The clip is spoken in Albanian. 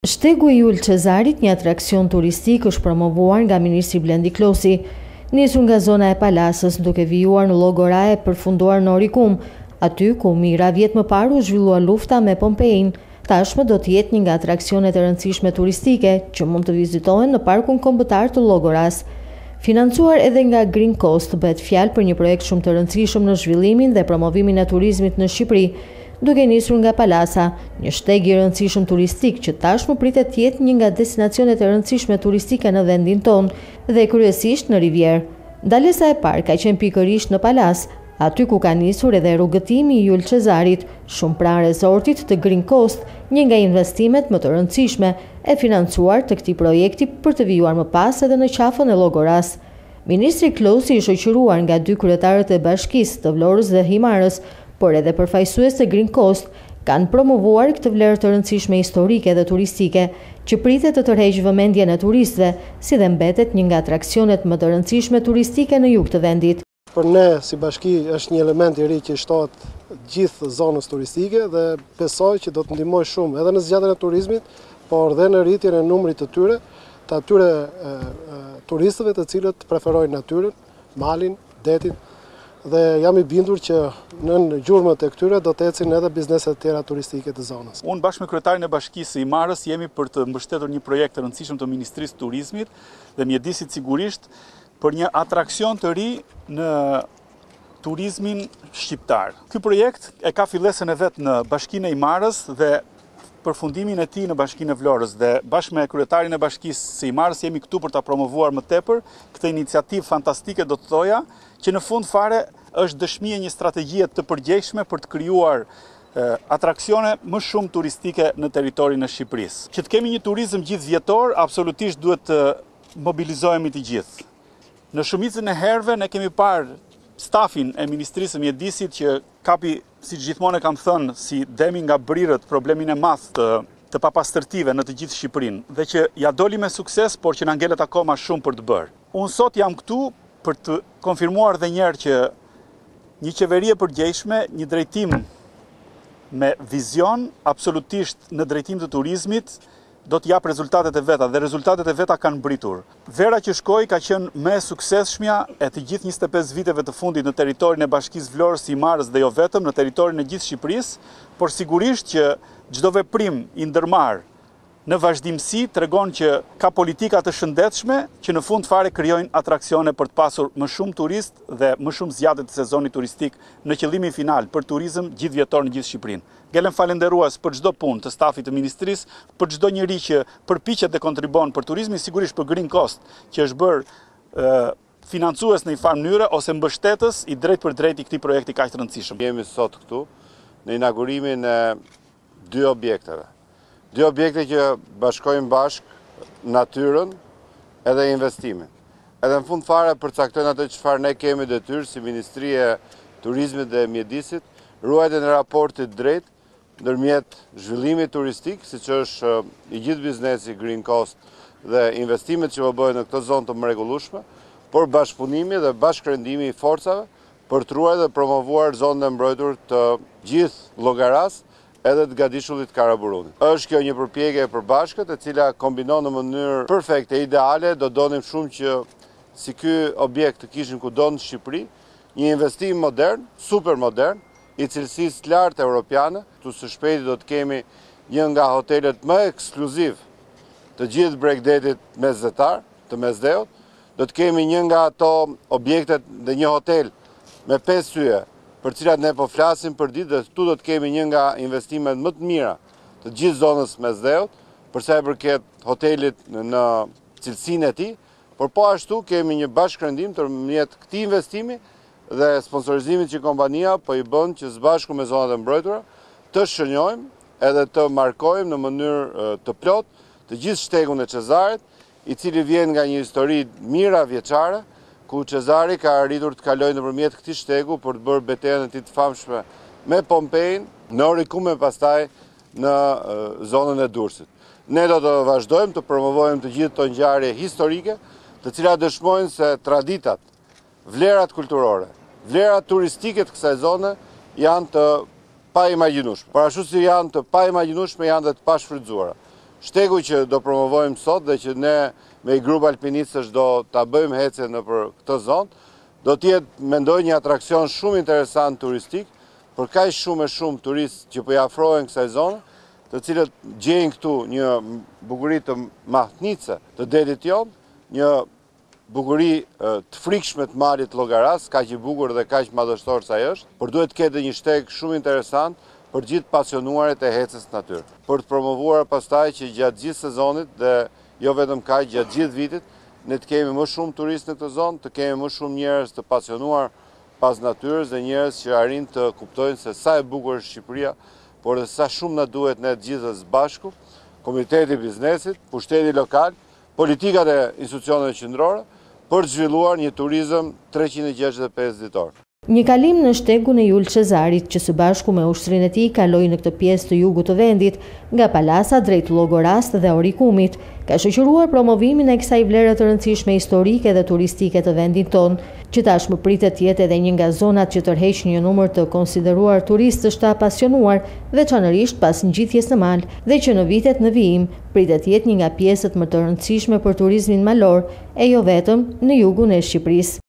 Shtegu i Ul Cezarit, një atraksion turistik, është promovuar nga Ministri Blendi Klosi. Nisur nga zona e Palasës, duke vijuar në Llogora e përfunduar në Orikum, aty ku mira vjet më parë u zhvillua lufta me Pompein. Tashmë do të jetë një nga atraksionet e rëndësishme turistike që mund të vizitohen në Parkun Kombëtar të Llogoras. Financuar edhe nga Green Coast, bëhet fjalë për një projekt shumë të rëndësishëm në zhvillimin dhe promovimin e turizmit në Shqipëri, duke nisur nga Palasa, një shteg i rëndësishëm turistik që tashmë pritet të jetë një nga destinacionet e rëndësishme turistike në vendin tonë dhe kryesisht në Rivierë. Dalesa e parë ka qenë pikërisht në Palas, aty ku ka nisur edhe rrugëtimi i Ul Cezarit, shumë pranë rezortit të Green Coast, një nga investimet më të rëndësishme e financuar të këtij projekti për të vijuar më pas edhe në qafën e Llogoras. Ministri Klosi i shoqëruar nga dy kryetarët e bashkisë të Vlorës dhe Himarës, por edhe përfaqësues të Green Coast, kanë promovuar këtë vlerë të rëndësishme historike dhe turistike, që pritet të tërheqë vëmendjen e turistëve, si dhe mbetet një nga atraksionet më të rëndësishme turistike në jug të vendit. Për ne, si bashki, është një element i ri që shtohet gjithë zonës turistike dhe besoj që do të ndihmoj shumë edhe në zgjatjen e turizmit, por dhe në rritjen e numrit të atyre turistëve të cilët preferojnë natyrën, malin, detin, dhe jam i bindur që në gjurmët e këtyre do të ecin edhe bizneset të tjera turistike të zonës. Unë bashkë me kryetarin e bashkisë i Marës jemi për të mbështetur një projekt të rëndësishëm të Ministrisë të Turizmit dhe mjedisit sigurisht për një atraksion të ri në turizmin shqiptar. Ky projekt e ka fillesën e vet në Bashkinë e Imarës dhe përfundimin e tij në Bashkinë e Vlorës, dhe bashkë me kryetarin e bashkisë së Imarës jemi këtu për ta promovuar më tepër këtë iniciativë fantastike, do të thoja, që në fund fare është dëshmi e një strategjie të përgjegjshme për të krijuar atraksione më shumë turistike në territorin e Shqipërisë. Që të kemi një turizëm gjithëvjetor, absolutisht duhet të mobilizohemi të gjithë. Në shumicën e herëve ne kemi parë stafin e Ministrisë së Mjedisit që kapi, si gjithmonë e kam thënë, si demi nga brirët, problemin e madh të papastërtive në të gjithë Shqipërinë, dhe që ja doli me sukses, por që na ngelet akoma shumë për të bërë. Unë sot jam këtu për të konfirmuar dhe njerë që një qeveri e përgjegjshme, një drejtim me vizion, absolutisht në drejtim të turizmit, do të jap rezultatet e veta, dhe rezultatet e veta kanë mbritur. Vera që shkoi ka qenë më e suksesshmja e të gjithë 25 viteve të fundit në territorin e Bashkisë Vlorës, Imarës dhe jo vetëm, në territorin e gjithë Shqipërisë, por sigurisht që çdo veprim i ndërmarr në vazhdimsi tregon që ka politika të shëndetshme që në fund fare krijojnë atraksione për të pasur më shumë turist dhe më shumë zgjatje të sezonit turistik në qëllimin final për turizëm gjithëvjetor në gjithë Shqipërinë. Gjelem falenderues për çdo punë të stafit të ministrisë, për çdo njeri që përpiqet dhe kontribon për turizmin, sigurisht për Green Coast, që është bërë financues në një farë mënyre ose mbështetës i drejt për drejt i këtij projekti kaq të rëndësishëm. Jemi sot këtu në inaugurimin e dy objekteve. Dy objekte që bashkojnë bashkë natyrën edhe investimin. Edhe në fund fare përcaktojnë atë çfarë ne kemi detyrë si Ministri e Turizmit dhe Mjedisit, ruajtjen e raportit drejt ndërmjet zhvillimit turistik, siç është i gjithë biznesi Green Coast dhe investimet që bëhen në këtë zonë të mrekullueshme, por bashkëpunimi dhe bashkërendimi i forcave për të ruajtur dhe promovuar zonën e mbrojtur të gjithë Llogaras edhe të Gadishullit Karaburunit. Është kjo një përpjekje e përbashkët, e cila kombinon në mënyrë perfekte, ideale. Do donim shumë që si ky objekt të kishin kudo në Shqipëri, një investim modern, super modern, i cilësisë të lartë europiane. Tu së shpejti do të kemi një nga hotelet më ekskluziv të gjithë Bregdetit mesdhetar, të Mesdheut. Do të kemi një nga ato objektet dhe një hotel me 5 yje, për cilat ne po flasim për ditë, dhe këtu do të kemi një nga investimet më të mira të gjithë zonës Mesdheut, për sa i përket hotelit në cilësinë e tij, por po ashtu kemi një bashkërendim ndërmjet këtij investimi dhe sponsorizimit që kompania po i bën që së bashku me zonat e mbrojtura të shënjojmë edhe të markojmë në mënyrë të plotë të gjithë shtegun e Cezarit, i cili vjen nga një histori mira vjeçare, ku Cezari ka arritur të kalojë nëpërmjet këtij shtegu për të bërë betejën e tij të famshme me Pompein në Orikum e pastaj në zonën e Durrësit. Ne do të vazhdojmë të promovojmë të gjithë këto ngjarje historike, të cilat dëshmojnë se traditat, vlerat kulturore, vlerat turistike të kësaj zone janë të paimagjinueshme. Por ashtu si janë të paimagjinueshme, janë dhe të pashfrytzuara. Shtegu që do promovojmë sot dhe që ne me i grup alpinistësh do ta bëjmë hece në për këtë zonë, do t'jetë, mendoj, një atrakcion shumë interesant turistik, për kaq shumë e shumë turistë që po i afrohen kësaj zone, të cilët gjejnë këtu një bukuri të mahnitse të detit jon, një bukuri të frikshme të malit Llogaras, kaq i bukur dhe kaq madhështor sa është, por duhet të ketë një shteg shumë interesant për gjithë pasionuarit e hecës natyrë. Për të promovuar pastaj që gjatë gjithë sezonit dhe jo vetëm kaq gjatë gjithë vitit, ne të kemi më shumë turistë në këtë zonë, të kemi më shumë njerëz të pasionuar pas natyrës dhe njerëz që arrin të kuptojnë se sa e bukur është Shqipëria, por dhe sa shumë na duhet ne të gjithë së bashku, komuniteti i biznesit, pushteti lokal, politikat e institucioneve qendrore, për të zhvilluar një turizëm 365 ditor. Një kalim në shtegun e Jul Cezarit, që së bashku me ushtrinë e tij kaloi në këtë pjesë të jugut të vendit, nga Palasa drejt Llogorast dhe Orikumit, ka shoqëruar promovimin e kësaj vlere të rëndësishme historike dhe turistike të vendit tonë, që tashmë pritet të jetë edhe një nga zonat që tërheq një numër të konsideruar turistësh të apasionuar, veçanërisht pas ngjitjes në mal, dhe që në vitet në vijim pritet të jetë një nga pjesët më të rëndësishme për turizmin malor, e jo vetëm në jugun e Shqipërisë.